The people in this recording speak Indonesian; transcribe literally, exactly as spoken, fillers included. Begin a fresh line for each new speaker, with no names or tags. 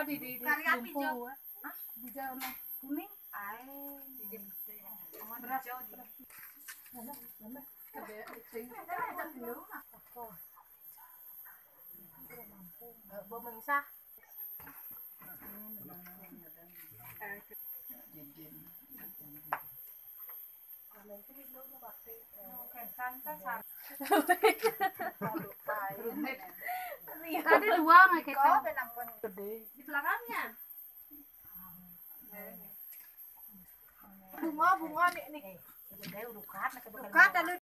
di di di
Kari api jo.
Hah? Hijau kuning.
Ai, jemput ya.
Beras. Mana? Mana? Ada sing. Bo mengsah.
Ada dua nggak kita?
Di belakangnya.
Bunga bunga nih nih.
Udah udah kan,
Bukan